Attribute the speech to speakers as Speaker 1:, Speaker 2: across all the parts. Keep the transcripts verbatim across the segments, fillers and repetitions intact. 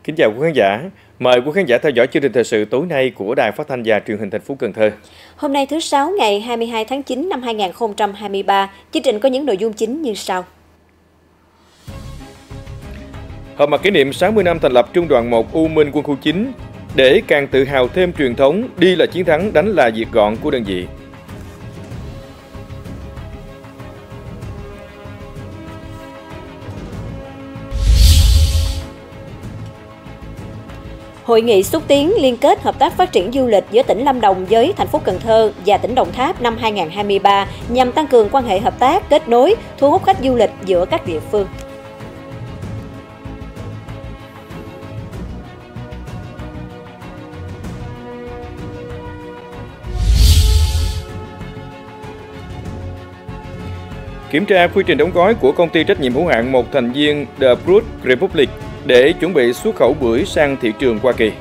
Speaker 1: Kính chào quý khán giả. Mời quý khán giả theo dõi chương trình thời sự tối nay của Đài Phát thanh và Truyền hình thành phố Cần Thơ.
Speaker 2: Hôm nay thứ Sáu ngày hai mươi hai tháng chín năm hai nghìn không trăm hai mươi ba, chương trình có những nội dung chính như sau.
Speaker 1: Họp mặt kỷ niệm sáu mươi năm thành lập Trung đoàn một U Minh Quân khu chín, để càng tự hào thêm truyền thống đi là chiến thắng, đánh là diệt gọn của đơn vị.
Speaker 2: Hội nghị xúc tiến liên kết hợp tác phát triển du lịch giữa tỉnh Lâm Đồng với thành phố Cần Thơ và tỉnh Đồng Tháp năm hai nghìn không trăm hai mươi ba nhằm tăng cường quan hệ hợp tác, kết nối, thu hút khách du lịch giữa các địa phương.
Speaker 1: Kiểm tra quy trình đóng gói của công ty trách nhiệm hữu hạn một thành viên The Fruit Republic để chuẩn bị xuất khẩu bưởi sang thị trường Hoa Kỳ.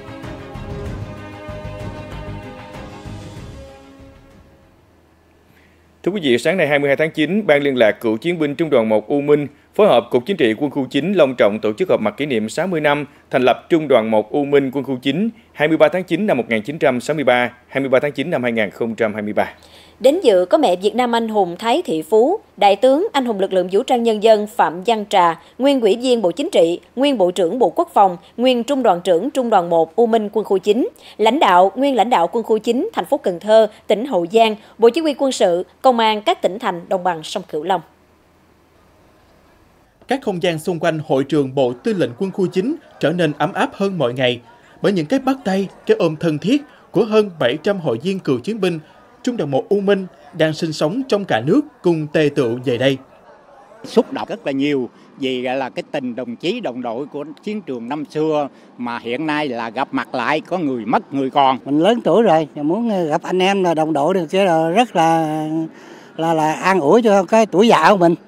Speaker 1: Thưa quý vị, sáng nay hai mươi hai tháng chín, Ban liên lạc cựu chiến binh Trung đoàn một U Minh phối hợp Cục Chính trị Quân khu chín long trọng tổ chức họp mặt kỷ niệm sáu mươi năm thành lập Trung đoàn một U Minh Quân khu chín, hai mươi ba tháng chín năm một nghìn chín trăm sáu mươi ba, hai mươi ba tháng chín năm hai nghìn không trăm hai mươi ba.
Speaker 2: Đến dự có mẹ Việt Nam anh hùng Thái Thị Phú, Đại tướng anh hùng lực lượng vũ trang nhân dân Phạm Văn Trà, nguyên Ủy viên Bộ Chính trị, nguyên Bộ trưởng Bộ Quốc phòng, nguyên Trung đoàn trưởng Trung đoàn một U Minh Quân khu chín, lãnh đạo, nguyên lãnh đạo Quân khu chín thành phố Cần Thơ, tỉnh Hậu Giang, Bộ Chỉ huy quân sự, Công an các tỉnh thành đồng bằng sông Cửu Long.
Speaker 3: Các không gian xung quanh hội trường Bộ Tư lệnh Quân khu chín trở nên ấm áp hơn mọi ngày bởi những cái bắt tay, cái ôm thân thiết của hơn bảy trăm hội viên cựu chiến binh Trung đoàn một U Minh đang sinh sống trong cả nước cùng tề tựu về đây.
Speaker 4: Xúc động rất là nhiều vì là cái tình đồng chí đồng đội của chiến trường năm xưa mà hiện nay là gặp mặt lại, có người mất người còn.
Speaker 5: Mình lớn tuổi rồi, muốn gặp anh em là đồng đội được chứ, là rất là là là an ủi cho cái tuổi già của mình.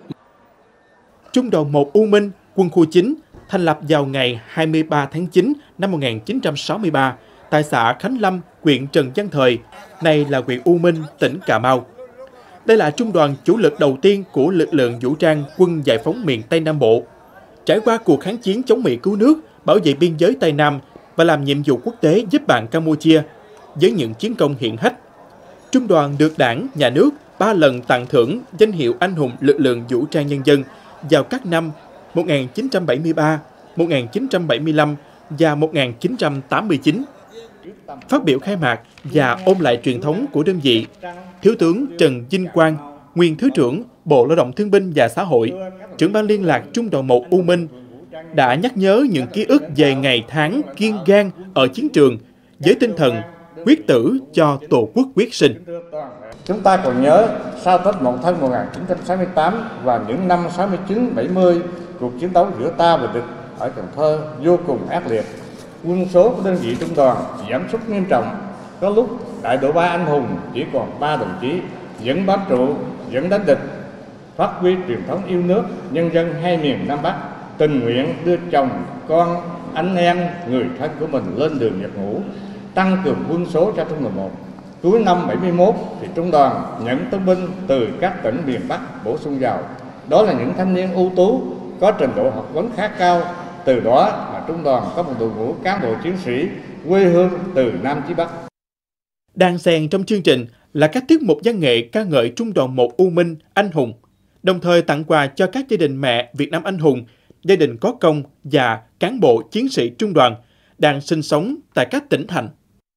Speaker 3: Trung đoàn một U Minh Quân khu chín thành lập vào ngày hai mươi ba tháng chín năm một nghìn chín trăm sáu mươi ba tại xã Khánh Lâm, huyện Trần Văn Thời, nay là huyện U Minh, tỉnh Cà Mau. Đây là trung đoàn chủ lực đầu tiên của lực lượng vũ trang Quân Giải phóng miền Tây Nam Bộ. Trải qua cuộc kháng chiến chống Mỹ cứu nước, bảo vệ biên giới Tây Nam và làm nhiệm vụ quốc tế giúp bạn Campuchia với những chiến công hiển hách. Trung đoàn được Đảng, Nhà nước ba lần tặng thưởng danh hiệu anh hùng lực lượng vũ trang nhân dân vào các năm một nghìn chín trăm bảy mươi ba, một nghìn chín trăm bảy mươi lăm và một nghìn chín trăm tám mươi chín. Phát biểu khai mạc và ôn lại truyền thống của đơn vị, Thiếu tướng Trần Vinh Quang, nguyên Thứ trưởng Bộ Lao động Thương binh và Xã hội, trưởng ban liên lạc Trung đoàn một U Minh, đã nhắc nhớ những ký ức về ngày tháng kiên gan ở chiến trường với tinh thần quyết tử cho Tổ quốc quyết sinh.
Speaker 6: Chúng ta còn nhớ sau Tết Mậu Thân một nghìn chín trăm sáu mươi tám và những năm sáu mươi chín bảy mươi, cuộc chiến đấu giữa ta và địch ở Cần Thơ vô cùng ác liệt. Quân số của đơn vị trung đoàn giảm sút nghiêm trọng, có lúc đại đội ba anh hùng chỉ còn ba đồng chí, vẫn bám trụ, vẫn đánh địch, phát huy truyền thống yêu nước, nhân dân hai miền Nam Bắc, tình nguyện đưa chồng, con, anh em, người thân của mình lên đường nhập ngũ, tăng cường quân số cho trung đoàn một. Cuối năm bảy mươi mốt thì trung đoàn nhận tân binh từ các tỉnh miền Bắc bổ sung vào. Đó là những thanh niên ưu tú, có trình độ học vấn khá cao. Từ đó mà trung đoàn có một đội ngũ cán bộ chiến sĩ quê hương từ Nam chí Bắc.
Speaker 3: Đang xen trong chương trình là các tiết mục văn nghệ ca ngợi Trung đoàn một U Minh anh hùng, đồng thời tặng quà cho các gia đình mẹ Việt Nam anh hùng, gia đình có công và cán bộ chiến sĩ trung đoàn đang sinh sống tại các tỉnh thành.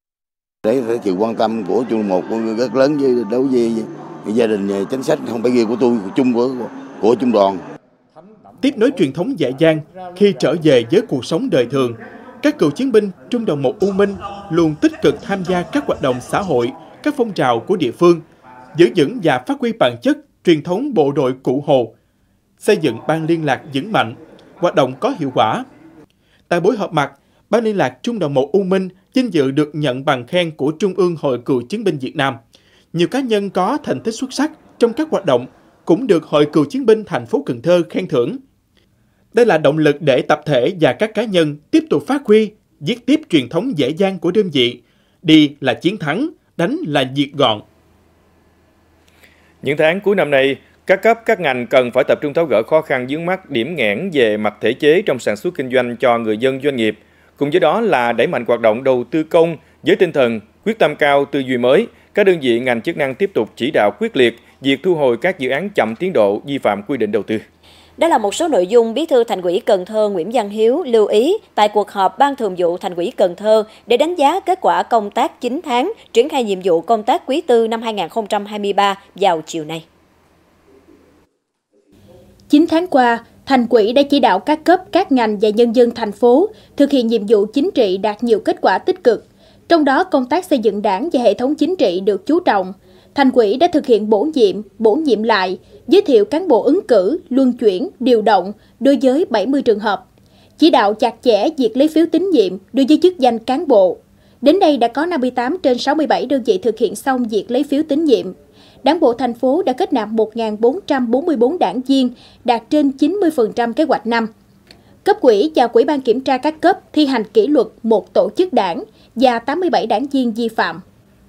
Speaker 7: Đấy là sự quan tâm của Trung đoàn một rất lớn với đối với gia đình chính sách không phải riêng của tôi, của chung của của trung đoàn.
Speaker 3: Tiếp nối truyền thống dễ dàng khi trở về với cuộc sống đời thường, các cựu chiến binh Trung đoàn một U Minh luôn tích cực tham gia các hoạt động xã hội, các phong trào của địa phương, giữ vững và phát huy bản chất truyền thống bộ đội Cụ Hồ, xây dựng ban liên lạc vững mạnh, hoạt động có hiệu quả. Tại buổi họp mặt, Ban liên lạc Trung đoàn một U Minh vinh dự được nhận bằng khen của Trung ương Hội Cựu chiến binh Việt Nam. Nhiều cá nhân có thành tích xuất sắc trong các hoạt động cũng được Hội Cựu chiến binh thành phố Cần Thơ khen thưởng. Đây là động lực để tập thể và các cá nhân tiếp tục phát huy, viết tiếp truyền thống dễ dàng của đơn vị. Đi là chiến thắng, đánh là diệt gọn.
Speaker 1: Những tháng cuối năm nay, Các cấp, các ngành cần phải tập trung tháo gỡ khó khăn vướng mắc, điểm nghẽn về mặt thể chế trong sản xuất kinh doanh cho người dân doanh nghiệp. Cùng với đó là đẩy mạnh hoạt động đầu tư công với tinh thần quyết tâm cao, tư duy mới. Các đơn vị ngành chức năng tiếp tục chỉ đạo quyết liệt việc thu hồi các dự án chậm tiến độ, vi phạm quy định đầu tư.
Speaker 2: Đó là một số nội dung Bí thư Thành ủy Cần Thơ Nguyễn Văn Hiếu lưu ý tại cuộc họp Ban Thường vụ Thành ủy Cần Thơ để đánh giá kết quả công tác chín tháng triển khai nhiệm vụ công tác quý tư năm hai nghìn không trăm hai mươi ba vào chiều nay.
Speaker 8: chín tháng qua, Thành ủy đã chỉ đạo các cấp, các ngành và nhân dân thành phố thực hiện nhiệm vụ chính trị đạt nhiều kết quả tích cực. Trong đó, công tác xây dựng đảng và hệ thống chính trị được chú trọng. Thành ủy đã thực hiện bổ nhiệm, bổ nhiệm lại, giới thiệu cán bộ ứng cử, luân chuyển, điều động đối với bảy mươi trường hợp. Chỉ đạo chặt chẽ việc lấy phiếu tín nhiệm đối với chức danh cán bộ. Đến nay đã có năm mươi tám trên sáu mươi bảy đơn vị thực hiện xong việc lấy phiếu tín nhiệm. Đảng bộ thành phố đã kết nạp một nghìn bốn trăm bốn mươi tư đảng viên, đạt trên chín mươi phần trăm kế hoạch năm. Cấp ủy và Ủy ban kiểm tra các cấp thi hành kỷ luật một tổ chức đảng và tám mươi bảy đảng viên vi phạm.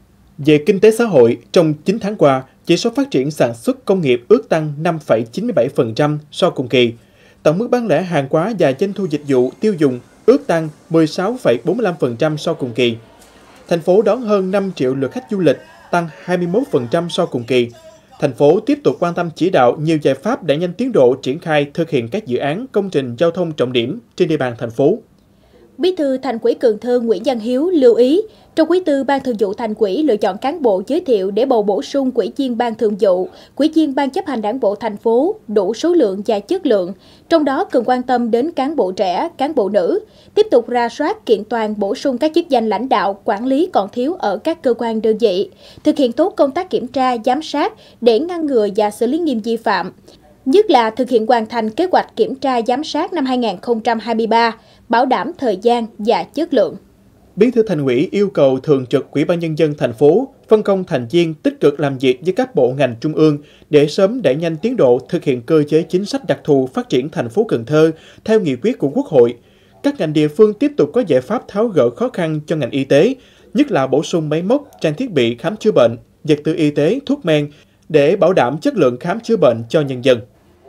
Speaker 3: Về kinh tế xã hội, trong chín tháng qua, chỉ số phát triển sản xuất công nghiệp ước tăng năm phẩy chín mươi bảy phần trăm so cùng kỳ. Tổng mức bán lẻ hàng hóa và doanh thu dịch vụ tiêu dùng ước tăng mười sáu phẩy bốn mươi lăm phần trăm so cùng kỳ. Thành phố đón hơn năm triệu lượt khách du lịch, tăng hai mươi mốt phần trăm so cùng kỳ. Thành phố tiếp tục quan tâm chỉ đạo nhiều giải pháp để nhanh tiến độ triển khai thực hiện các dự án công trình giao thông trọng điểm trên địa bàn thành phố.
Speaker 8: Bí thư Thành ủy Cần Thơ Nguyễn Văn Hiếu lưu ý, trong quý tư Ban Thường vụ Thành ủy lựa chọn cán bộ giới thiệu để bầu bổ sung ủy viên Ban Thường vụ, ủy viên Ban chấp hành Đảng bộ thành phố đủ số lượng và chất lượng, trong đó cần quan tâm đến cán bộ trẻ, cán bộ nữ, tiếp tục rà soát kiện toàn bổ sung các chức danh lãnh đạo, quản lý còn thiếu ở các cơ quan đơn vị, thực hiện tốt công tác kiểm tra, giám sát để ngăn ngừa và xử lý nghiêm vi phạm. Nhất là thực hiện hoàn thành kế hoạch kiểm tra giám sát năm hai nghìn không trăm hai mươi ba, bảo đảm thời gian và chất lượng.
Speaker 3: Bí thư Thành ủy yêu cầu Thường trực Ủy ban Nhân dân thành phố phân công thành viên tích cực làm việc với các bộ ngành trung ương để sớm đẩy nhanh tiến độ thực hiện cơ chế chính sách đặc thù phát triển thành phố Cần Thơ theo nghị quyết của Quốc hội. Các ngành địa phương tiếp tục có giải pháp tháo gỡ khó khăn cho ngành y tế, nhất là bổ sung máy móc, trang thiết bị khám chữa bệnh, vật tư y tế, thuốc men để bảo đảm chất lượng khám chữa bệnh cho nhân dân.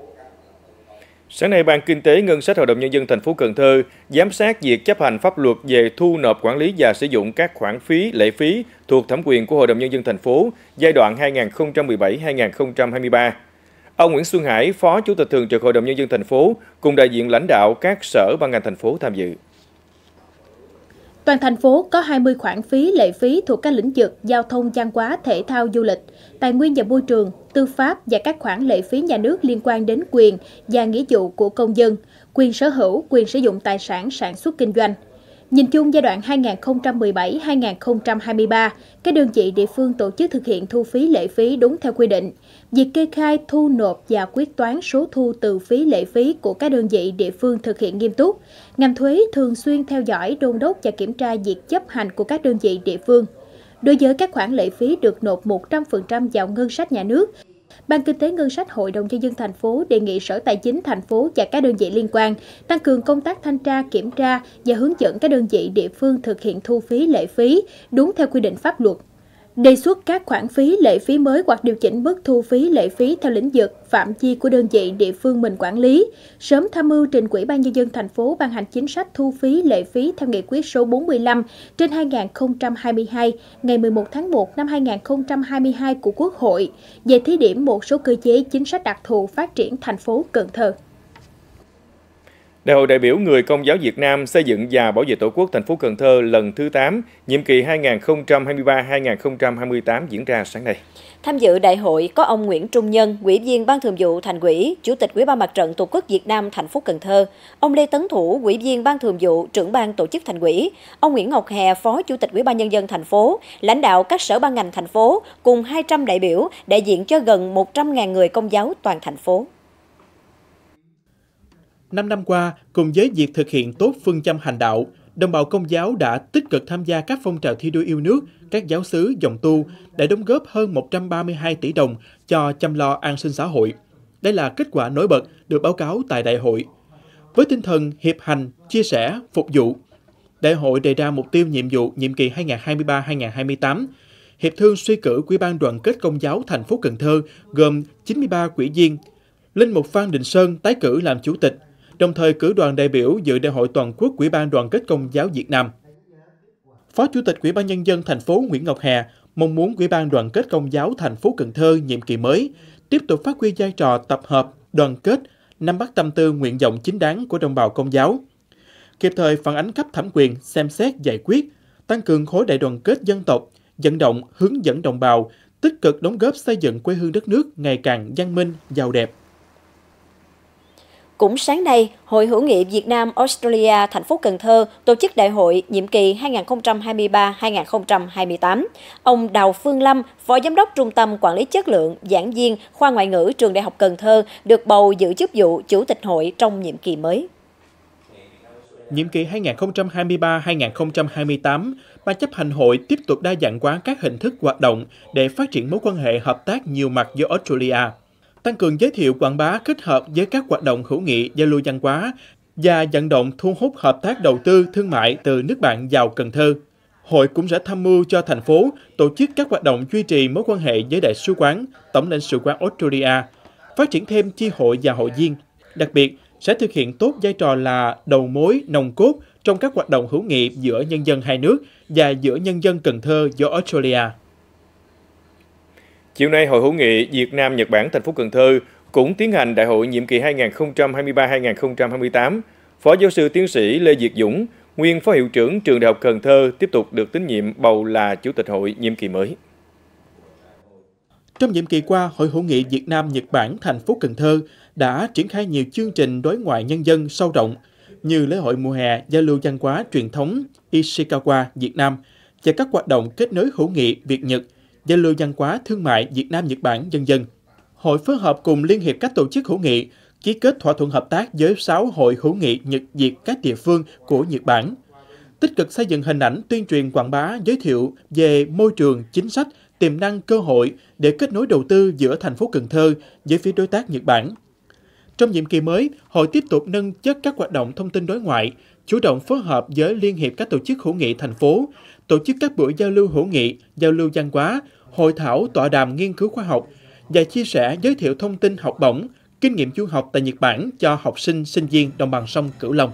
Speaker 1: Sáng nay, Ban Kinh tế Ngân sách Hội đồng Nhân dân thành phố Cần Thơ giám sát việc chấp hành pháp luật về thu nộp, quản lý và sử dụng các khoản phí, lệ phí thuộc thẩm quyền của Hội đồng Nhân dân thành phố giai đoạn hai nghìn không trăm mười bảy đến hai nghìn không trăm hai mươi ba. Ông Nguyễn Xuân Hải, Phó Chủ tịch Thường trực Hội đồng Nhân dân thành phố cùng đại diện lãnh đạo các sở ban ngành thành phố tham dự.
Speaker 8: Toàn thành phố có hai mươi khoản phí, lệ phí thuộc các lĩnh vực giao thông, văn hóa, thể thao, du lịch, tài nguyên và môi trường, tư pháp và các khoản lệ phí nhà nước liên quan đến quyền và nghĩa vụ của công dân, quyền sở hữu, quyền sử dụng tài sản sản xuất kinh doanh. Nhìn chung giai đoạn hai nghìn không trăm mười bảy đến hai nghìn không trăm hai mươi ba, các đơn vị địa phương tổ chức thực hiện thu phí lệ phí đúng theo quy định. Việc kê khai, thu nộp và quyết toán số thu từ phí lệ phí của các đơn vị địa phương thực hiện nghiêm túc. Ngành thuế thường xuyên theo dõi, đôn đốc và kiểm tra việc chấp hành của các đơn vị địa phương. Đối với các khoản lệ phí được nộp một trăm phần trăm vào ngân sách nhà nước, Ban Kinh tế Ngân sách Hội đồng Nhân dân thành phố đề nghị Sở Tài chính thành phố và các đơn vị liên quan tăng cường công tác thanh tra, kiểm tra và hướng dẫn các đơn vị địa phương thực hiện thu phí lệ phí đúng theo quy định pháp luật. Đề xuất các khoản phí, lệ phí mới hoặc điều chỉnh mức thu phí, lệ phí theo lĩnh vực, phạm vi của đơn vị địa phương mình quản lý, sớm tham mưu trình Ủy ban Nhân dân thành phố ban hành chính sách thu phí, lệ phí theo nghị quyết số bốn mươi lăm trên hai nghìn không trăm hai mươi hai ngày mười một tháng một năm hai nghìn không trăm hai mươi hai của Quốc hội về thí điểm một số cơ chế chính sách đặc thù phát triển thành phố Cần Thơ.
Speaker 1: Đại hội đại biểu Người Công giáo Việt Nam xây dựng và bảo vệ Tổ quốc thành phố Cần Thơ lần thứ tám, nhiệm kỳ hai nghìn không trăm hai mươi ba đến hai nghìn không trăm hai mươi tám diễn ra sáng nay.
Speaker 2: Tham dự đại hội có ông Nguyễn Trung Nhân, Ủy viên Ban Thường vụ Thành ủy, Chủ tịch Ủy ban Mặt trận Tổ quốc Việt Nam thành phố Cần Thơ, ông Lê Tấn Thủ, Ủy viên Ban Thường vụ, Trưởng ban Tổ chức Thành ủy, ông Nguyễn Ngọc Hè, Phó Chủ tịch Ủy ban Nhân dân thành phố, lãnh đạo các sở ban ngành thành phố cùng hai trăm đại biểu đại diện cho gần một trăm nghìn người Công giáo toàn thành phố.
Speaker 3: Năm năm qua, cùng với việc thực hiện tốt phương châm hành đạo, đồng bào Công giáo đã tích cực tham gia các phong trào thi đua yêu nước, các giáo xứ, dòng tu đã đóng góp hơn một trăm ba mươi hai tỷ đồng cho chăm lo an sinh xã hội. Đây là kết quả nổi bật được báo cáo tại đại hội. Với tinh thần hiệp hành, chia sẻ, phục vụ, đại hội đề ra mục tiêu nhiệm vụ nhiệm kỳ hai nghìn không trăm hai mươi ba đến hai nghìn không trăm hai mươi tám, Hiệp thương suy cử Ủy ban Đoàn kết Công giáo thành phố Cần Thơ gồm chín mươi ba ủy viên. Linh mục Phan Đình Sơn tái cử làm chủ tịch, đồng thời cử đoàn đại biểu dự đại hội toàn quốc Ủy ban Đoàn kết Công giáo Việt Nam. Phó Chủ tịch Ủy ban Nhân dân thành phố Nguyễn Ngọc Hà mong muốn Ủy ban Đoàn kết Công giáo thành phố Cần Thơ nhiệm kỳ mới tiếp tục phát huy vai trò tập hợp, đoàn kết, nắm bắt tâm tư nguyện vọng chính đáng của đồng bào Công giáo, kịp thời phản ánh cấp thẩm quyền, xem xét giải quyết, tăng cường khối đại đoàn kết dân tộc, vận động, hướng dẫn đồng bào, tích cực đóng góp xây dựng quê hương đất nước ngày càng văn minh, giàu đẹp.
Speaker 2: Cũng sáng nay, Hội hữu nghị Việt Nam Australia thành phố Cần Thơ tổ chức đại hội nhiệm kỳ hai nghìn không trăm hai mươi ba đến hai nghìn không trăm hai mươi tám. Ông Đào Phương Lâm, Phó Giám đốc Trung tâm Quản lý Chất lượng, giảng viên khoa ngoại ngữ Trường Đại học Cần Thơ được bầu giữ chức vụ Chủ tịch hội trong nhiệm kỳ mới.
Speaker 3: Nhiệm kỳ hai nghìn không trăm hai mươi ba đến hai nghìn không trăm hai mươi tám, Ban chấp hành hội tiếp tục đa dạng hóa các hình thức hoạt động để phát triển mối quan hệ hợp tác nhiều mặt với Australia, tăng cường giới thiệu quảng bá kết hợp với các hoạt động hữu nghị giao lưu văn hóa và vận động thu hút hợp tác đầu tư thương mại từ nước bạn vào Cần Thơ. Hội cũng sẽ tham mưu cho thành phố tổ chức các hoạt động duy trì mối quan hệ với Đại sứ quán, Tổng lãnh sự quán Australia, phát triển thêm chi hội và hội viên. Đặc biệt, sẽ thực hiện tốt vai trò là đầu mối nòng cốt trong các hoạt động hữu nghị giữa nhân dân hai nước và giữa nhân dân Cần Thơ với Australia.
Speaker 1: Chiều nay, Hội hữu nghị Việt Nam Nhật Bản thành phố Cần Thơ cũng tiến hành đại hội nhiệm kỳ hai nghìn không trăm hai mươi ba đến hai nghìn không trăm hai mươi tám. Phó giáo sư tiến sĩ Lê Việt Dũng, nguyên Phó hiệu trưởng Trường Đại học Cần Thơ tiếp tục được tín nhiệm bầu là Chủ tịch hội nhiệm kỳ mới.
Speaker 3: Trong nhiệm kỳ qua, Hội hữu nghị Việt Nam Nhật Bản thành phố Cần Thơ đã triển khai nhiều chương trình đối ngoại nhân dân sâu rộng như lễ hội mùa hè giao lưu văn hóa truyền thống Ishikawa Việt Nam và các hoạt động kết nối hữu nghị Việt Nhật, giao lưu văn hóa thương mại Việt Nam Nhật Bản vân vân. Hội phối hợp cùng Liên hiệp các tổ chức hữu nghị ký kết thỏa thuận hợp tác với sáu hội hữu nghị Nhật Việt các địa phương của Nhật Bản, tích cực xây dựng hình ảnh tuyên truyền quảng bá giới thiệu về môi trường, chính sách, tiềm năng, cơ hội để kết nối đầu tư giữa thành phố Cần Thơ với phía đối tác Nhật Bản. Trong nhiệm kỳ mới, hội tiếp tục nâng chất các hoạt động thông tin đối ngoại, chủ động phối hợp với Liên hiệp các tổ chức hữu nghị thành phố, tổ chức các buổi giao lưu hữu nghị, giao lưu văn hóa, hội thảo, tọa đàm nghiên cứu khoa học và chia sẻ giới thiệu thông tin học bổng, kinh nghiệm du học tại Nhật Bản cho học sinh, sinh viên đồng bằng sông Cửu Long.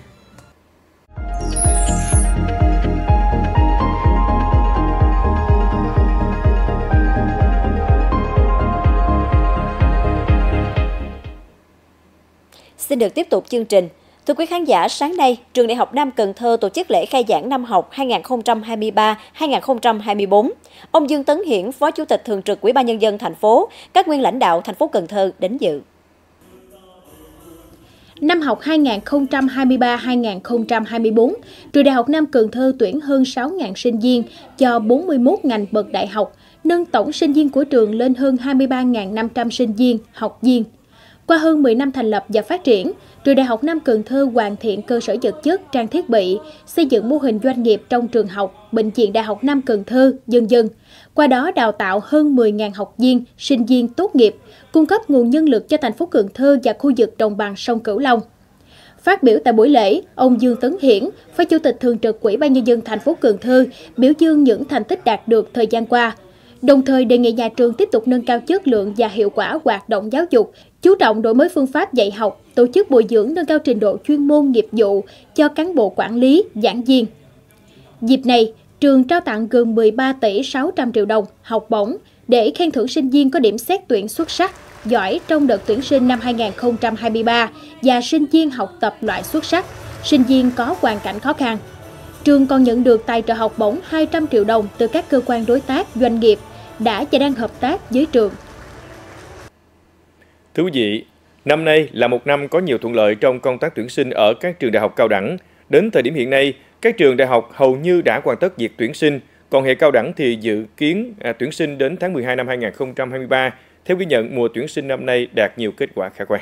Speaker 2: Xin được tiếp tục chương trình. Thưa quý khán giả, sáng nay, Trường Đại học Nam Cần Thơ tổ chức lễ khai giảng năm học hai nghìn không trăm hai mươi ba đến hai nghìn không trăm hai mươi tư. Ông Dương Tấn Hiển, Phó Chủ tịch Thường trực Ủy ban Nhân dân thành phố, các nguyên lãnh đạo thành phố Cần Thơ đến dự.
Speaker 8: Năm học hai nghìn không trăm hai mươi ba đến hai nghìn không trăm hai mươi tư, Trường Đại học Nam Cần Thơ tuyển hơn sáu nghìn sinh viên cho bốn mươi mốt ngành bậc đại học, nâng tổng sinh viên của trường lên hơn hai mươi ba nghìn năm trăm sinh viên, học viên. Qua hơn mười năm thành lập và phát triển, Trường Đại học Nam Cần Thơ hoàn thiện cơ sở vật chất, trang thiết bị, xây dựng mô hình doanh nghiệp trong trường học, bệnh viện Đại học Nam Cần Thơ, vân vân. Qua đó đào tạo hơn mười nghìn học viên, sinh viên tốt nghiệp, cung cấp nguồn nhân lực cho thành phố Cần Thơ và khu vực đồng bằng sông Cửu Long. Phát biểu tại buổi lễ, ông Dương Tấn Hiển, Phó Chủ tịch Thường trực Ủy ban Nhân dân thành phố Cần Thơ, biểu dương những thành tích đạt được thời gian qua, đồng thời đề nghị nhà trường tiếp tục nâng cao chất lượng và hiệu quả hoạt động giáo dục, chú trọng đổi mới phương pháp dạy học, tổ chức bồi dưỡng nâng cao trình độ chuyên môn nghiệp vụ cho cán bộ quản lý, giảng viên. Dịp này, trường trao tặng gần mười ba tỷ sáu trăm triệu đồng học bổng để khen thưởng sinh viên có điểm xét tuyển xuất sắc, giỏi trong đợt tuyển sinh năm hai nghìn không trăm hai mươi ba và sinh viên học tập loại xuất sắc, sinh viên có hoàn cảnh khó khăn. Trường còn nhận được tài trợ học bổng hai trăm triệu đồng từ các cơ quan đối tác, doanh nghiệp đã và đang hợp tác với trường.
Speaker 1: Thưa quý vị, năm nay là một năm có nhiều thuận lợi trong công tác tuyển sinh ở các trường đại học cao đẳng. Đến thời điểm hiện nay, các trường đại học hầu như đã hoàn tất việc tuyển sinh, còn hệ cao đẳng thì dự kiến à, tuyển sinh đến tháng mười hai năm hai nghìn không trăm hai mươi ba. Theo ghi nhận, mùa tuyển sinh năm nay đạt nhiều kết quả khả quan.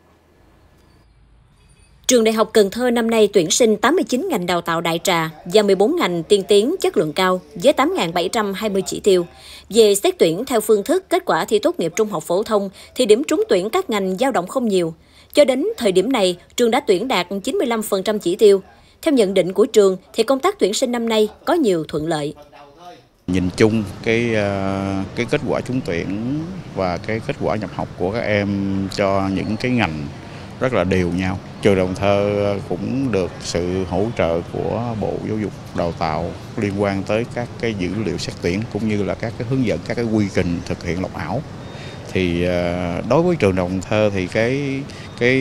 Speaker 2: Trường Đại học Cần Thơ năm nay tuyển sinh tám mươi chín ngành đào tạo đại trà và mười bốn ngành tiên tiến chất lượng cao với tám nghìn bảy trăm hai mươi chỉ tiêu. Về xét tuyển theo phương thức kết quả thi tốt nghiệp trung học phổ thông thì điểm trúng tuyển các ngành dao động không nhiều. Cho đến thời điểm này, trường đã tuyển đạt chín mươi lăm phần trăm chỉ tiêu. Theo nhận định của trường thì công tác tuyển sinh năm nay có nhiều thuận lợi.
Speaker 9: Nhìn chung cái cái kết quả trúng tuyển và cái kết quả nhập học của các em cho những cái ngành rất là đều nhau. Trường Cần Thơ cũng được sự hỗ trợ của Bộ Giáo dục Đào tạo liên quan tới các cái dữ liệu xét tuyển cũng như là các cái hướng dẫn các cái quy trình thực hiện lọc ảo. Thì đối với trường Cần Thơ thì cái cái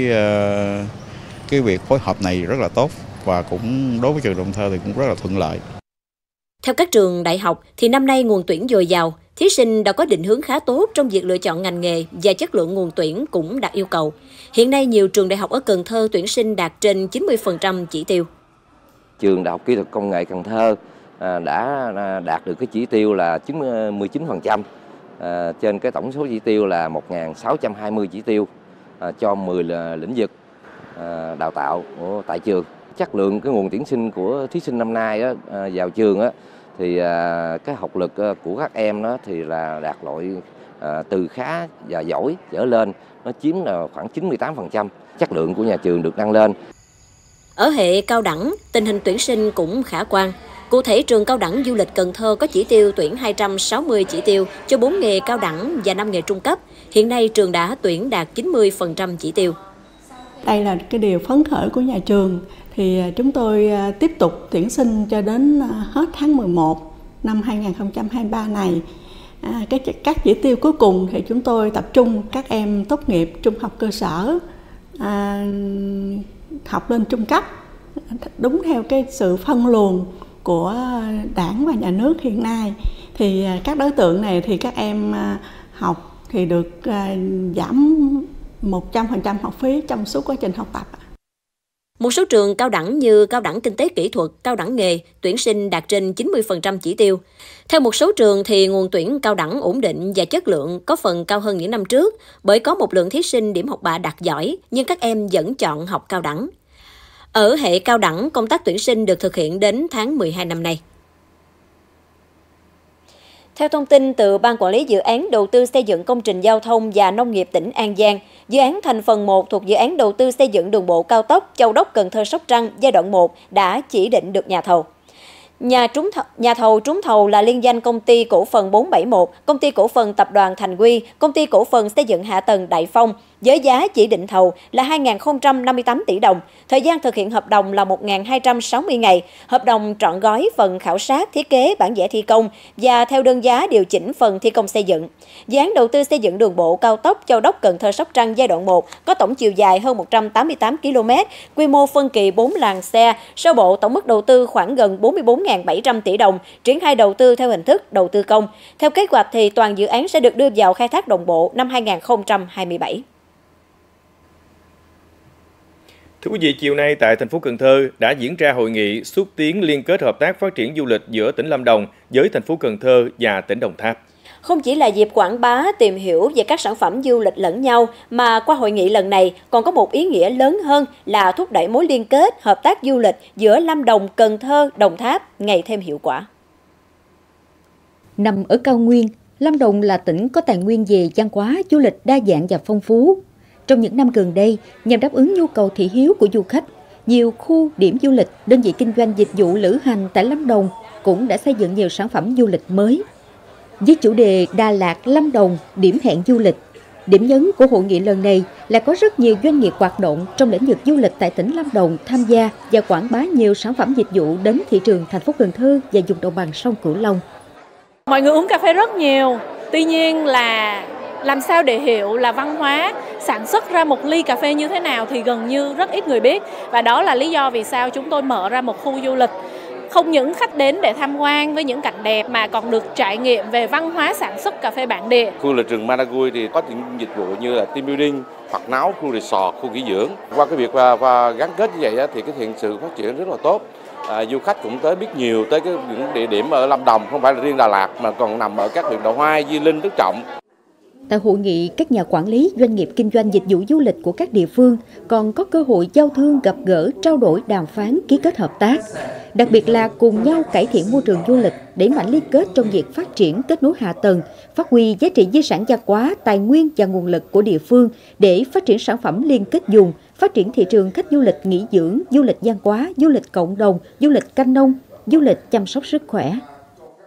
Speaker 9: cái việc phối hợp này rất là tốt và cũng đối với trường Cần Thơ thì cũng rất là thuận lợi.
Speaker 2: Theo các trường đại học thì năm nay nguồn tuyển dồi dào, thí sinh đã có định hướng khá tốt trong việc lựa chọn ngành nghề và chất lượng nguồn tuyển cũng đạt yêu cầu. Hiện nay nhiều trường đại học ở Cần Thơ tuyển sinh đạt trên chín mươi phần trăm chỉ tiêu.
Speaker 10: Trường Đại học Kỹ thuật Công nghệ Cần Thơ đã đạt được cái chỉ tiêu là chín mươi chín phần trăm trên cái tổng số chỉ tiêu là một nghìn sáu trăm hai mươi chỉ tiêu cho mười lĩnh vực đào tạo của tại trường. Chất lượng cái nguồn tuyển sinh của thí sinh năm nay á, vào trường á, thì cái học lực của các em đó thì là đạt loại từ khá và giỏi trở lên, nó chiếm là khoảng chín mươi tám phần trăm. Chất lượng của nhà trường được nâng lên.
Speaker 2: Ở hệ cao đẳng, tình hình tuyển sinh cũng khả quan. Cụ thể, trường Cao đẳng Du lịch Cần Thơ có chỉ tiêu tuyển hai trăm sáu mươi chỉ tiêu cho bốn nghề cao đẳng và năm nghề trung cấp. Hiện nay trường đã tuyển đạt chín mươi phần trăm chỉ tiêu.
Speaker 11: Đây là cái điều phấn khởi của nhà trường. Thì chúng tôi tiếp tục tuyển sinh cho đến hết tháng mười một năm hai nghìn không trăm hai mươi ba này. À, cái, các chỉ tiêu cuối cùng thì chúng tôi tập trung các em tốt nghiệp trung học cơ sở, à, học lên trung cấp, đúng theo cái sự phân luồng của Đảng và Nhà nước hiện nay. Thì các đối tượng này thì các em học thì được giảm một trăm phần trăm học phí trong suốt quá trình học tập.
Speaker 2: Một số trường cao đẳng như Cao đẳng Kinh tế Kỹ thuật, Cao đẳng nghề tuyển sinh đạt trên chín mươi phần trăm chỉ tiêu. Theo một số trường thì nguồn tuyển cao đẳng ổn định và chất lượng có phần cao hơn những năm trước bởi có một lượng thí sinh điểm học bạ đạt giỏi nhưng các em vẫn chọn học cao đẳng. Ở hệ cao đẳng, công tác tuyển sinh được thực hiện đến tháng mười hai năm nay. Theo thông tin từ Ban Quản lý Dự án Đầu tư xây dựng công trình giao thông và nông nghiệp tỉnh An Giang, dự án thành phần một thuộc dự án đầu tư xây dựng đường bộ cao tốc Châu Đốc - Cần Thơ - Sóc Trăng giai đoạn một đã chỉ định được nhà thầu. Nhà, trúng thầu, nhà thầu trúng thầu là liên danh Công ty Cổ phần bốn bảy một, Công ty Cổ phần Tập đoàn Thành Quy, Công ty Cổ phần Xây dựng Hạ tầng Đại Phong, với giá chỉ định thầu là hai nghìn không trăm năm mươi tám tỷ đồng. Thời gian thực hiện hợp đồng là một nghìn hai trăm sáu mươi ngày. Hợp đồng trọn gói phần khảo sát, thiết kế, bản vẽ thi công và theo đơn giá điều chỉnh phần thi công xây dựng. Dự án đầu tư xây dựng đường bộ cao tốc Châu Đốc - Cần Thơ - Sóc Trăng giai đoạn một có tổng chiều dài hơn một trăm tám mươi tám ki lô mét, quy mô phân kỳ bốn làn xe, sơ bộ tổng mức đầu tư khoảng gần bốn mươi bốn nghìn bảy trăm tỷ đồng, triển khai đầu tư theo hình thức đầu tư công. Theo kế hoạch thì toàn dự án sẽ được đưa vào khai thác đồng bộ năm hai nghìn không trăm hai mươi bảy.
Speaker 1: Thưa quý vị, chiều nay tại thành phố Cần Thơ đã diễn ra hội nghị xúc tiến liên kết hợp tác phát triển du lịch giữa tỉnh Lâm Đồng với thành phố Cần Thơ và tỉnh Đồng Tháp.
Speaker 2: Không chỉ là dịp quảng bá, tìm hiểu về các sản phẩm du lịch lẫn nhau, mà qua hội nghị lần này còn có một ý nghĩa lớn hơn là thúc đẩy mối liên kết hợp tác du lịch giữa Lâm Đồng, Cần Thơ, Đồng Tháp ngày thêm hiệu quả.
Speaker 12: Nằm ở cao nguyên, Lâm Đồng là tỉnh có tài nguyên về văn hóa, du lịch đa dạng và phong phú. Trong những năm gần đây, nhằm đáp ứng nhu cầu thị hiếu của du khách, nhiều khu điểm du lịch, đơn vị kinh doanh dịch vụ lữ hành tại Lâm Đồng cũng đã xây dựng nhiều sản phẩm du lịch mới. Với chủ đề Đà Lạt Lâm Đồng, điểm hẹn du lịch, điểm nhấn của hội nghị lần này là có rất nhiều doanh nghiệp hoạt động trong lĩnh vực du lịch tại tỉnh Lâm Đồng tham gia và quảng bá nhiều sản phẩm dịch vụ đến thị trường thành phố Cần Thơ và vùng đồng bằng sông Cửu Long.
Speaker 13: Mọi người uống cà phê rất nhiều, tuy nhiên là làm sao để hiểu là văn hóa sản xuất ra một ly cà phê như thế nào thì gần như rất ít người biết. Và đó là lý do vì sao chúng tôi mở ra một khu du lịch. Không những khách đến để tham quan với những cảnh đẹp mà còn được trải nghiệm về văn hóa sản xuất cà phê bản địa.
Speaker 14: Khu lịch rừng Madagui thì có những dịch vụ như là team building, hoặc náo, khu resort, khu nghỉ dưỡng. Qua cái việc và, và gắn kết như vậy thì cái hiện sự phát triển rất là tốt. À, du khách cũng tới biết nhiều tới cái những địa điểm ở Lâm Đồng, không phải là riêng Đà Lạt mà còn nằm ở các huyện Đào Hoa, Di Linh, Đức Trọng.
Speaker 12: Tại hội nghị, các nhà quản lý doanh nghiệp kinh doanh dịch vụ du lịch của các địa phương còn có cơ hội giao thương, gặp gỡ, trao đổi, đàm phán, ký kết hợp tác. Đặc biệt là cùng nhau cải thiện môi trường du lịch, đẩy mạnh liên kết trong việc phát triển kết nối hạ tầng, phát huy giá trị di sản văn hóa, tài nguyên và nguồn lực của địa phương để phát triển sản phẩm liên kết vùng, phát triển thị trường khách du lịch nghỉ dưỡng, du lịch văn hóa, du lịch cộng đồng, du lịch canh nông, du lịch chăm sóc sức khỏe.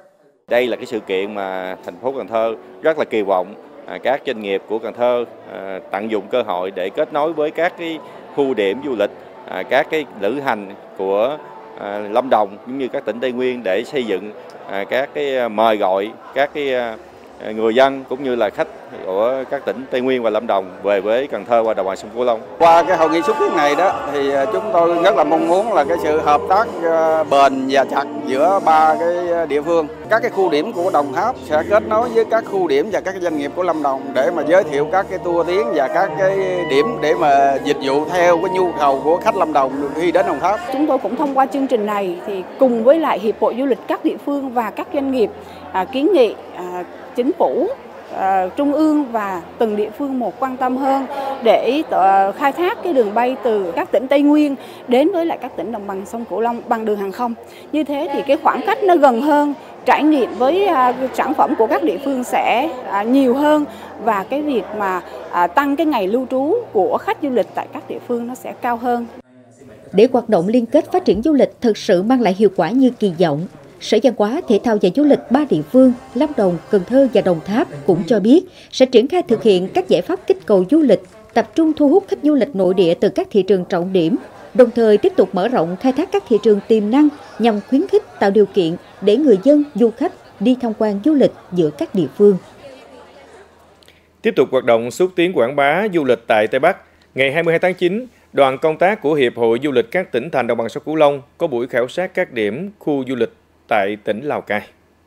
Speaker 15: Đây là cái sự kiện mà thành phố Cần Thơ rất là kỳ vọng các doanh nghiệp của Cần Thơ tận dụng cơ hội để kết nối với các cái khu điểm du lịch, các cái lữ hành của Lâm Đồng cũng như các tỉnh Tây Nguyên để xây dựng các cái mời gọi các cái người dân cũng như là khách của các tỉnh Tây Nguyên và Lâm Đồng về với Cần Thơ và đồng bằng sông Cửu Long.
Speaker 16: Qua cái hội nghị xúc tiến này đó thì chúng tôi rất là mong muốn là cái sự hợp tác bền và chặt giữa ba cái địa phương. Các cái khu điểm của Đồng Tháp sẽ kết nối với các khu điểm và các doanh nghiệp của Lâm Đồng để mà giới thiệu các cái tour tuyến và các cái điểm để mà dịch vụ theo cái nhu cầu của khách Lâm Đồng khi đến Đồng Tháp.
Speaker 17: Chúng tôi cũng thông qua chương trình này thì cùng với lại Hiệp hội Du lịch các địa phương và các doanh nghiệp à, kiến nghị à, chính phủ, à, trung ương và từng địa phương một quan tâm hơn để uh, khai thác cái đường bay từ các tỉnh Tây Nguyên đến với lại các tỉnh đồng bằng sông Cửu Long bằng đường hàng không. Như thế thì cái khoảng cách nó gần hơn, trải nghiệm với uh, sản phẩm của các địa phương sẽ uh, nhiều hơn và cái việc mà uh, tăng cái ngày lưu trú của khách du lịch tại các địa phương nó sẽ cao hơn.
Speaker 12: Để hoạt động liên kết phát triển du lịch thực sự mang lại hiệu quả như kỳ vọng, Sở Văn hóa, Thể thao và Du lịch ba địa phương Lâm Đồng, Cần Thơ và Đồng Tháp cũng cho biết sẽ triển khai thực hiện các giải pháp kích cầu du lịch, tập trung thu hút khách du lịch nội địa từ các thị trường trọng điểm, đồng thời tiếp tục mở rộng khai thác các thị trường tiềm năng nhằm khuyến khích tạo điều kiện để người dân, du khách đi tham quan du lịch giữa các địa phương.
Speaker 1: Tiếp tục hoạt động xúc tiến quảng bá du lịch tại Tây Bắc, ngày hai mươi hai tháng chín, đoàn công tác của Hiệp hội Du lịch các tỉnh thành đồng bằng sông Cửu Long có buổi khảo sát các điểm khu du lịch tại tỉnh Lào Cai.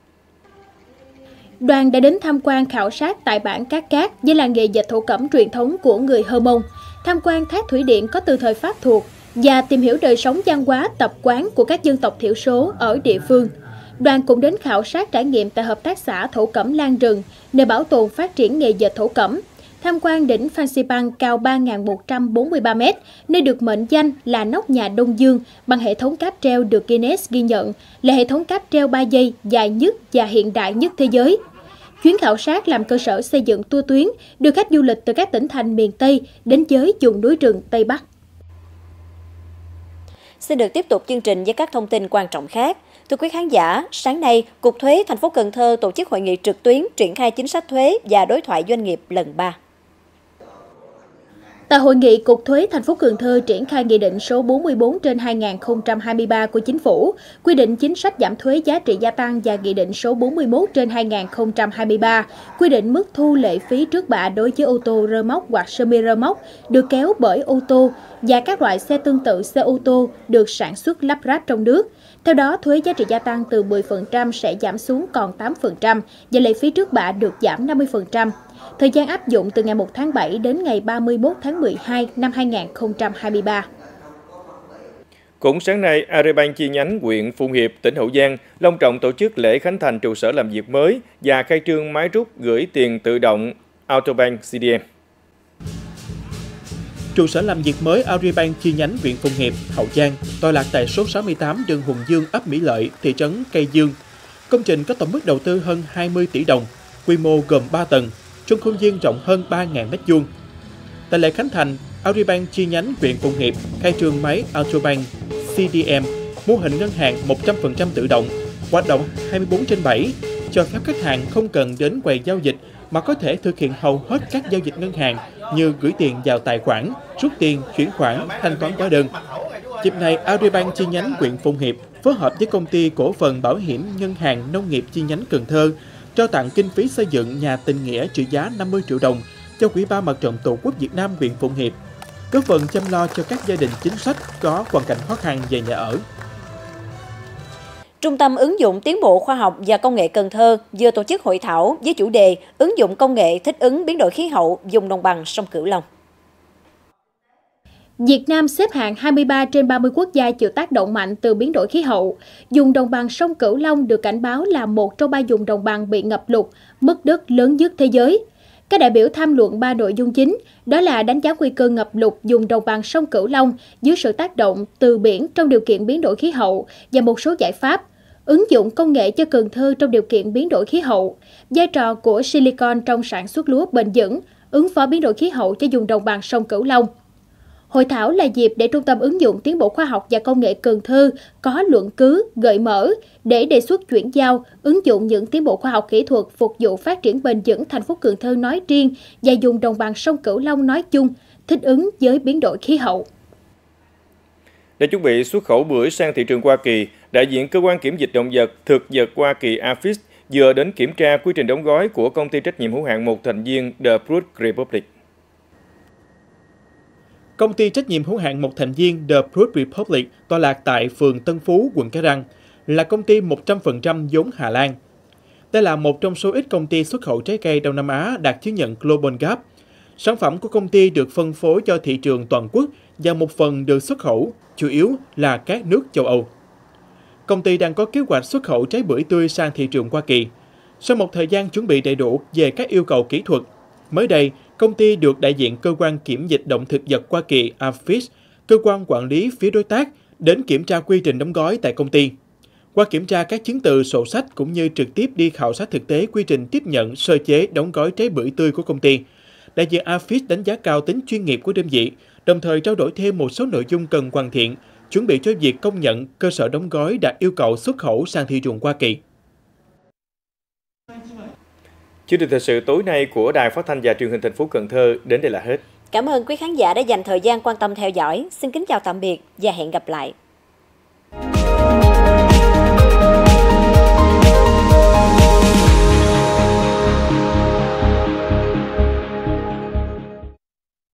Speaker 8: Đoàn đã đến tham quan khảo sát tại bản Cát Cát với làng nghề dệt thổ cẩm truyền thống của người Hơ Mông, tham quan thác thủy điện có từ thời Pháp thuộc và tìm hiểu đời sống văn hóa tập quán của các dân tộc thiểu số ở địa phương. Đoàn cũng đến khảo sát trải nghiệm tại hợp tác xã thổ cẩm Lan Rừng, nơi bảo tồn phát triển nghề dệt thổ cẩm, tham quan đỉnh Phan Xipang cao ba nghìn một trăm bốn mươi ba mét, nơi được mệnh danh là nóc nhà Đông Dương bằng hệ thống cáp treo được Guinness ghi nhận là hệ thống cáp treo ba giây dài nhất và hiện đại nhất thế giới. Chuyến khảo sát làm cơ sở xây dựng tour tuyến đưa khách du lịch từ các tỉnh thành miền Tây đến với vùng núi rừng Tây Bắc.
Speaker 2: Xin được tiếp tục chương trình với các thông tin quan trọng khác. Thưa quý khán giả, sáng nay, Cục Thuế thành phố Cần Thơ tổ chức hội nghị trực tuyến triển khai chính sách thuế và đối thoại doanh nghiệp lần ba.
Speaker 8: Tại hội nghị, Cục Thuế thành phố Cần Thơ triển khai Nghị định số bốn mươi tư trên hai nghìn không trăm hai mươi ba của Chính phủ, quy định chính sách giảm thuế giá trị gia tăng và Nghị định số bốn mươi mốt trên hai nghìn không trăm hai mươi ba, quy định mức thu lệ phí trước bạ đối với ô tô rơ móc hoặc semi rơ móc được kéo bởi ô tô và các loại xe tương tự xe ô tô được sản xuất lắp ráp trong nước. Theo đó, thuế giá trị gia tăng từ mười phần trăm sẽ giảm xuống còn tám phần trăm và lệ phí trước bạ được giảm năm mươi phần trăm. Thời gian áp dụng từ ngày một tháng bảy đến ngày ba mươi mốt tháng mười hai năm hai nghìn không trăm hai mươi ba.
Speaker 1: Cũng sáng nay, Agribank chi nhánh huyện Phụng Hiệp, tỉnh Hậu Giang long trọng tổ chức lễ khánh thành trụ sở làm việc mới và khai trương máy rút gửi tiền tự động Autobank xê đê em.
Speaker 3: Trụ sở làm việc mới Agribank chi nhánh huyện Phụng Hiệp, Hậu Giang, tọa lạc tại số sáu mươi tám đường Hùng Dương, ấp Mỹ Lợi, thị trấn Cây Dương. Công trình có tổng mức đầu tư hơn hai mươi tỷ đồng, quy mô gồm ba tầng, trong không gian rộng hơn ba nghìn mét vuông. Tại lễ khánh thành, Agribank chi nhánh huyện Phụng Hiệp khai trương máy Autobank xê đê em, mô hình ngân hàng một trăm phần trăm tự động, hoạt động hai mươi bốn trên bảy, cho phép khách hàng không cần đến quầy giao dịch mà có thể thực hiện hầu hết các giao dịch ngân hàng như gửi tiền vào tài khoản, rút tiền, chuyển khoản, thanh toán hóa đơn. Dịp này, Agribank chi nhánh huyện Phụng Hiệp phối hợp với công ty cổ phần bảo hiểm ngân hàng nông nghiệp chi nhánh Cần Thơ trao tặng kinh phí xây dựng nhà tình nghĩa trị giá năm mươi triệu đồng cho Ủy ban Mặt trận Tổ quốc Việt Nam huyện Phụng Hiệp, góp phần chăm lo cho các gia đình chính sách có hoàn cảnh khó khăn về nhà ở.
Speaker 2: Trung tâm ứng dụng tiến bộ khoa học và công nghệ Cần Thơ vừa tổ chức hội thảo với chủ đề ứng dụng công nghệ thích ứng biến đổi khí hậu vùng đồng bằng sông Cửu Long.
Speaker 8: Việt Nam xếp hạng hai mươi ba trên ba mươi quốc gia chịu tác động mạnh từ biến đổi khí hậu. Vùng đồng bằng sông Cửu Long được cảnh báo là một trong ba vùng đồng bằng bị ngập lụt, mất đất lớn nhất thế giới. Các đại biểu tham luận ba nội dung chính, đó là đánh giá nguy cơ ngập lụt vùng đồng bằng sông Cửu Long dưới sự tác động từ biển trong điều kiện biến đổi khí hậu và một số giải pháp, ứng dụng công nghệ cho Cần Thơ trong điều kiện biến đổi khí hậu, vai trò của silicon trong sản xuất lúa bền vững, ứng phó biến đổi khí hậu cho vùng đồng bằng sông Cửu Long. Hội thảo là dịp để Trung tâm ứng dụng tiến bộ khoa học và công nghệ Cần Thơ có luận cứ, gợi mở để đề xuất chuyển giao, ứng dụng những tiến bộ khoa học kỹ thuật phục vụ phát triển bền vững thành phố Cần Thơ nói riêng và vùng đồng bằng sông Cửu Long nói chung, thích ứng với biến đổi khí hậu.
Speaker 1: Để chuẩn bị xuất khẩu bưởi sang thị trường Hoa Kỳ, đại diện cơ quan kiểm dịch động vật, thực vật Hoa Kỳ a phít vừa đến kiểm tra quy trình đóng gói của công ty trách nhiệm hữu hạn một thành viên The Fruit Republic.
Speaker 3: Công ty trách nhiệm hữu hạn một thành viên The Fruit Republic tọa lạc tại phường Tân Phú, quận Cái Răng, là công ty một trăm phần trăm vốn Hà Lan. Đây là một trong số ít công ty xuất khẩu trái cây Đông Nam Á đạt chứng nhận Global Gap. Sản phẩm của công ty được phân phối cho thị trường toàn quốc và một phần được xuất khẩu, chủ yếu là các nước châu Âu. Công ty đang có kế hoạch xuất khẩu trái bưởi tươi sang thị trường Hoa Kỳ. Sau một thời gian chuẩn bị đầy đủ về các yêu cầu kỹ thuật, mới đây, công ty được đại diện cơ quan kiểm dịch động thực vật Hoa Kỳ a phít, cơ quan quản lý phía đối tác, đến kiểm tra quy trình đóng gói tại công ty. Qua kiểm tra các chứng từ sổ sách cũng như trực tiếp đi khảo sát thực tế quy trình tiếp nhận, sơ chế, đóng gói trái bưởi tươi của công ty, đại diện a phít đánh giá cao tính chuyên nghiệp của đơn vị, đồng thời trao đổi thêm một số nội dung cần hoàn thiện, chuẩn bị cho việc công nhận cơ sở đóng gói đạt yêu cầu xuất khẩu sang thị trường Hoa Kỳ.
Speaker 1: Chương trình thời sự tối nay của Đài Phát thanh và Truyền hình thành phố Cần Thơ đến đây là hết.
Speaker 2: Cảm ơn quý khán giả đã dành thời gian quan tâm theo dõi. Xin kính chào tạm biệt và hẹn gặp lại.